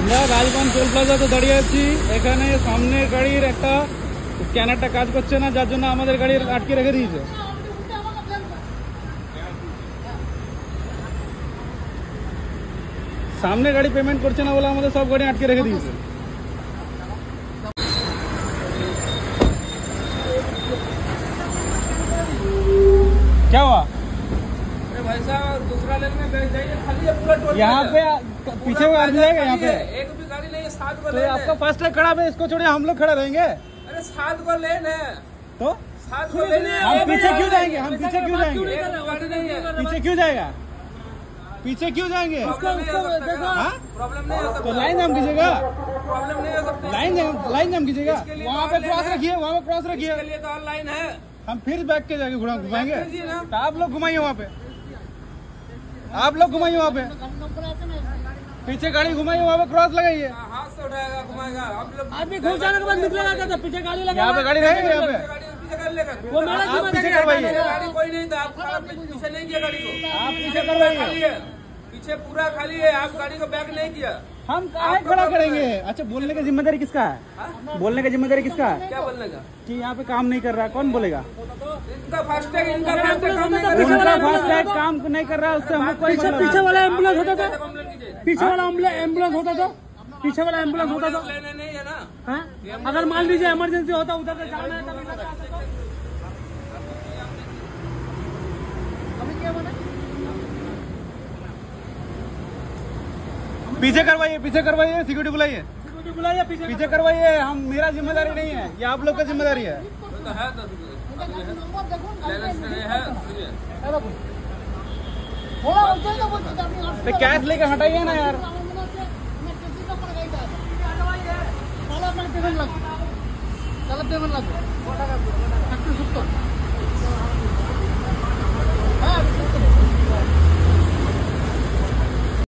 আমরা রাজবান টোল প্লাজাতে দাঁড়িয়ে আছি। এখানে সামনে গাড়ির একটা স্ক্যানারটা কাজ করছে না, যার জন্য আমাদের গাড়ি আটকে রেখে দিয়েছে। सामने गाड़ी पेमेंट करছে না বলে আমাদের সব গাড়ি আটকে রেখে দিয়েছে। क्या हुआ? भाई साहब दूसरा लेन में बैठ जाइए, खाली है पूरा टोल। यहाँ पे पीछे में आदमी जाएगा यहाँ पे। एक भी गाड़ी नहीं है, 7 को तो लेन आपका है। फास्ट ट्रैक खड़ा है, इसको छोड़िए, हम लोग खड़े रहेंगे। अरे 7 को लेन है, तो 7 को लेन है। हम पीछे क्यों जाएंगे? हम पीछे क्यों जाएंगे? एक भी गाड़ी नहीं है। पीछे क्यों जाएगा? पीछे क्यों जाएंगे? प्रॉब्लम नहीं हो सकता। हाँ? प्रॉब्लम नहीं हो सकता। तो लाइन जाम कीजिएगा। प्रॉब्लम नहीं हो सकता। लाइन जाम कीजिएगा। इसके लिए वहाँ तो पे और क्रॉस लेन है। रखिए, वहाँ पे क्रॉस रखिए। इसके लिए तो ऑनलाइन है। हम फिर बैक के जाके घुमाएंगे। बैक कीजिए ना। तो आप लोग घुमाइए वहाँ पे, आप लोग घुमाइए वहाँ पे, पीछे गाड़ी घुमाइए, वहाँ पे क्रॉस लगाइए। हाथ से उठाएगा, घुमाएगा। हम लोग आदमी घुस जाने के बाद निकलेगा क्या? पीछे गाड़ी लगा, यहाँ पे गाड़ी रहेगी, यहाँ पे गाड़ी पीछे कर लेगा। वो मेरा आप पीछे करवाइए। गाड़ी कोई नहीं था, आप पीछे नहीं किया गाड़ी को। आप पीछे पूरा करवाइए। खाली है, पीछे पूरा खाली है। आप गाड़ी को बैक नहीं किया। हम कहाँ खड़ा करेंगे? अच्छा, बोलने की जिम्मेदारी किसका है? बोलने की जिम्मेदारी किसका है? क्या बोलने का? कि यहाँ पे काम नहीं कर रहा है, कौन बोलेगा? इनका फास्टैग काम नहीं कर रहा है। उनका फास्टैग काम नहीं कर रहा है, उससे हमें कोई मतलब पीछे वाला एम्बुलेंस होता था, कंप्लेंट कीजिए। पीछे वाला एम्बुलेंस होता था, पीछे वाला एम्बुलेंस होता था। लेने नहीं है ना। हाँ? अगर मान लीजिए इमरजेंसी होता, उधर से जाना है तभी लगा सकते। पीछे करवाइए, पीछे करवाइए, सिक्योरिटी बुलाइए, बुलाइए पीछे करवाइए। हम, मेरा जिम्मेदारी नहीं है, ये आप लोग का जिम्मेदारी है। तो है 10 तो कैश लेके हटाइए ना यार। पेमेंट